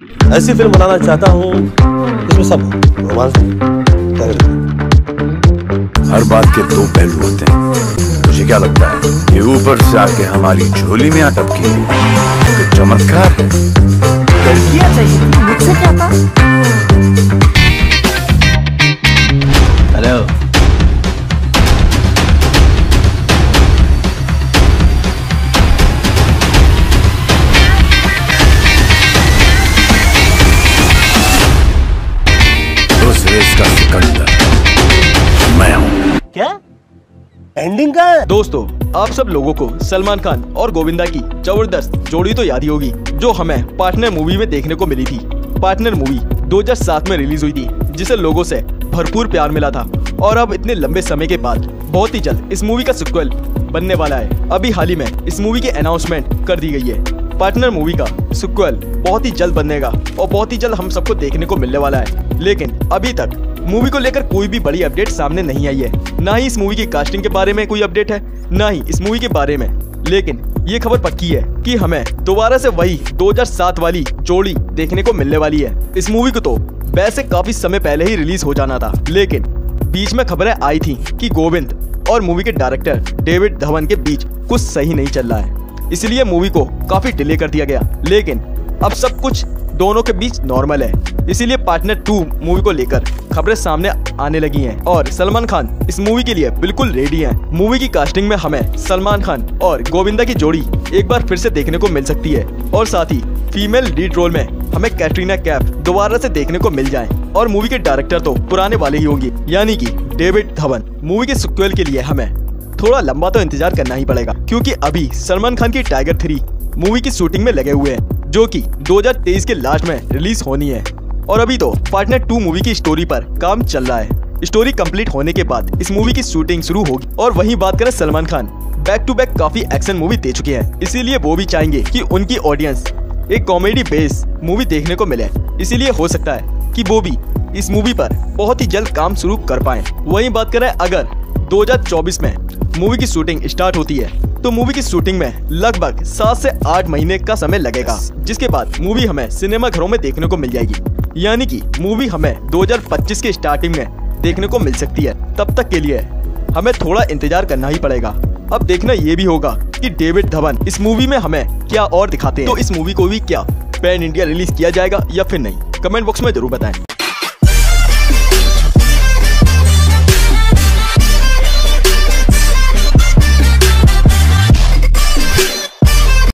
ऐसी फिल्म बनाना चाहता हूँ इसमें सब रोमांस। हर बात के दो पहलू होते हैं। मुझे क्या लगता है, ये ऊपर से आके हमारी झोली में अटकी है तो चमत्कार है। लड़कियां चाहिए थी, मुझसे क्या था? हेलो, उस रेस का सिकंदर मैं हूं। क्या एंडिंग का है? दोस्तों, आप सब लोगों को सलमान खान और गोविंदा की जबरदस्त जोड़ी तो याद ही होगी, जो हमें पार्टनर मूवी में देखने को मिली थी। पार्टनर मूवी 2007 में रिलीज हुई थी, जिसे लोगों से भरपूर प्यार मिला था और अब इतने लंबे समय के बाद बहुत ही जल्द इस मूवी का सीक्वल बनने वाला है। अभी हाल ही में इस मूवी की अनाउंसमेंट कर दी गई है। पार्टनर मूवी का सीक्वल बहुत ही जल्द बनेगा और बहुत ही जल्द हम सबको देखने को मिलने वाला है। लेकिन अभी तक मूवी को लेकर कोई भी बड़ी अपडेट सामने नहीं आई है। ना ही इस मूवी की कास्टिंग के बारे में कोई अपडेट है, ना ही इस मूवी के बारे में। लेकिन ये खबर पक्की है कि हमें दोबारा से वही 2007 वाली जोड़ी देखने को मिलने वाली है। इस मूवी को तो वैसे काफी समय पहले ही रिलीज हो जाना था, लेकिन बीच में खबरें आई थी कि गोविंद और मूवी के डायरेक्टर डेविड धवन के बीच कुछ सही नहीं चल रहा है, इसलिए मूवी को काफी डिले कर दिया गया। लेकिन अब सब कुछ दोनों के बीच नॉर्मल है, इसीलिए पार्टनर 2 मूवी को लेकर खबरें सामने आने लगी हैं और सलमान खान इस मूवी के लिए बिल्कुल रेडी हैं। मूवी की कास्टिंग में हमें सलमान खान और गोविंदा की जोड़ी एक बार फिर से देखने को मिल सकती है और साथ ही फीमेल लीड रोल में हमें कैटरीना कैफ दोबारा से देखने को मिल जाए। और मूवी के डायरेक्टर तो पुराने वाले ही होंगे, यानी कि डेविड धवन। मूवी के सीक्वल के लिए हमें थोड़ा लंबा तो इंतजार करना ही पड़ेगा, क्योंकि अभी सलमान खान की टाइगर 3 मूवी की शूटिंग में लगे हुए हैं, जो कि 2023 के लास्ट में रिलीज होनी है। और अभी तो पार्टनर 2 मूवी की स्टोरी पर काम चल रहा है। स्टोरी कंप्लीट होने के बाद इस मूवी की शूटिंग शुरू होगी। और वहीं बात करें, Salman Khan back to back काफी एक्शन मूवी दे चुके हैं, इसीलिए वो भी चाहेंगे कि उनकी ऑडियंस एक कॉमेडी बेस मूवी देखने को मिले। इसीलिए हो सकता है कि वो भी इस मूवी पर बहुत ही जल्द काम शुरू कर पाए। वहीं बात करें, अगर 2024 में मूवी की शूटिंग स्टार्ट होती है तो मूवी की शूटिंग में लगभग 7 से 8 महीने का समय लगेगा, जिसके बाद मूवी हमें सिनेमा घरों में देखने को मिल जाएगी। यानी कि मूवी हमें 2025 के स्टार्टिंग में देखने को मिल सकती है। तब तक के लिए हमें थोड़ा इंतजार करना ही पड़ेगा। अब देखना ये भी होगा कि डेविड धवन इस मूवी में हमें क्या और दिखाते हैं। तो इस मूवी को भी क्या पैन इंडिया रिलीज किया जाएगा या फिर नहीं, कमेंट बॉक्स में जरूर बताएं।